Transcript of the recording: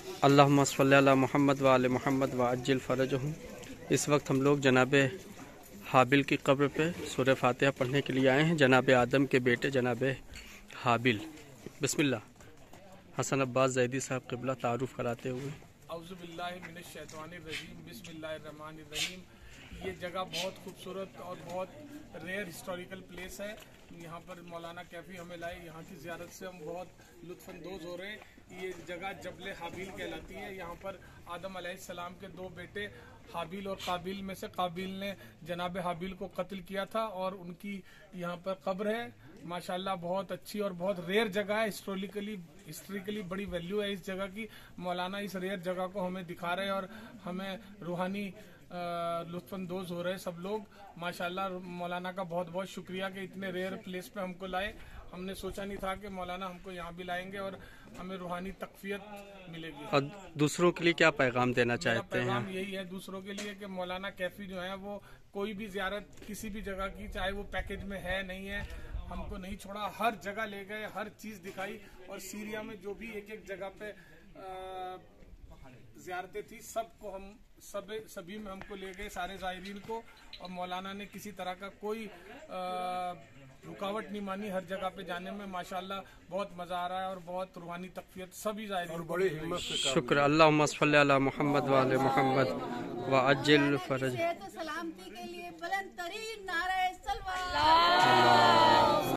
अल्लाहुम्मा सल्लि अला मुहम्मद व आले मुहम्मद व अज्जिल फ़रजहुम। इस वक्त हम लोग जनाब हाबिल की कब्र पे सूरह फातिहा पढ़ने के लिए आए हैं। जनाब आदम के बेटे जनाब हाबिल। बिस्मिल्लाह। हसन अब्बास ज़ैदी साहब क़िबला तारुफ़ कराते हुए। औज़ुबिल्लाहि मिनश्शैतानिर्रजीम, बिस्मिल्लाहिर्रहमानिर्रहीम। ये जगह बहुत खूबसूरत और बहुत रेयर हिस्टोरिकल प्लेस है। यहाँ पर मौलाना कैफ़ी हमें लाए। यहाँ की ज़ियारत से हम बहुत लुत्फ़अंदोज़ हो रहे हैं। ये जगह जबल हाबिल कहलाती है। यहाँ पर आदम अलैहिस्सलाम के दो बेटे हाबिल और काबिल में से काबिल ने जनाब हाबिल को कत्ल किया था और उनकी यहाँ पर कब्र है। माशाल्लाह बहुत अच्छी और बहुत रेयर जगह है। हिस्ट्रिकली बड़ी वैल्यू है इस जगह की। मौलाना इस रेयर जगह को हमें दिखा रहे हैं और हमें रूहानी लुत्फ़अंदोज़ हो रहे हैं सब लोग। माशाल्लाह मौलाना का बहुत बहुत शुक्रिया कि इतने रेयर प्लेस पे हमको लाए। हमने सोचा नहीं था कि मौलाना हमको यहाँ भी लाएंगे और हमें रूहानी तक़वियत मिलेगी। और दूसरों के लिए क्या पैगाम देना चाहते हैं? पैगाम यही है दूसरों के लिए कि मौलाना कैफ़ी जो है वो कोई भी ज़ियारत किसी भी जगह की, चाहे वो पैकेज में है नहीं है, हमको नहीं छोड़ा, हर जगह ले गए, हर चीज़ दिखाई। और सीरिया में जो भी एक एक जगह पे ज़ियारतें थी सबको हम सभी में हमको ले गए, सारे ज़ायरीन को। और मौलाना ने किसी तरह का कोई रुकावट नहीं मानी हर जगह पे जाने में। माशाल्लाह बहुत मज़ा आ रहा है और बहुत रूहानी तक़वियत सभी ज़ायरीन को बड़ी हिम्मत से। शुक्र। अल्लाहुम्मा सल्लि अला मुहम्मद व आले मुहम्मद व अज्जिल फ़रज। सलामती के लिए बुलंद तरीन नारे सलवात।